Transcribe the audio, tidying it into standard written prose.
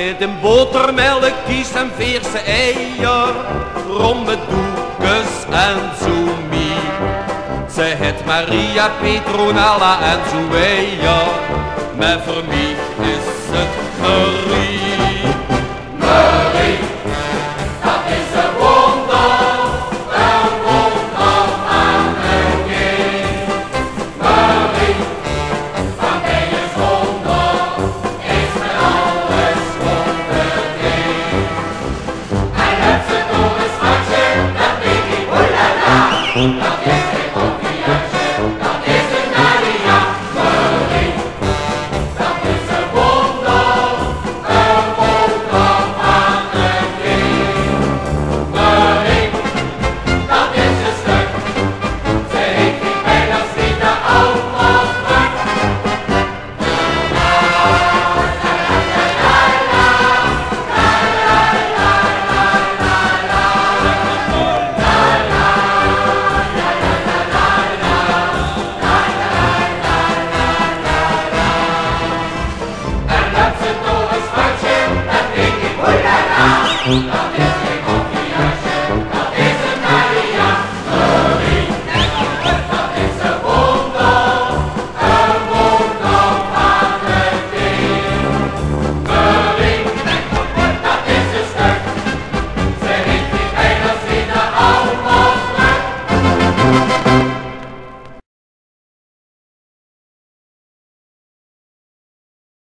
Met een botermelk, kies en veerse eier, romme doekes en zoemie. Ze het Maria, Petronella en Zoeia, maar voor mij is het Marie. Marie, dat is een wonder van een kind. Marie, van ben je zonder, is met alles onderdeel. Hij hebt ze door een schatje, dat weet ik, oelala. Dat is geen koffiehuisje, dat is een Maria. Marie, dat is een wonder van een kind. Marie, dat is een stuk. Ze heeft niet bijna schieten, oud of brak. En dat ze door een schatje, dat denk ik, oelala.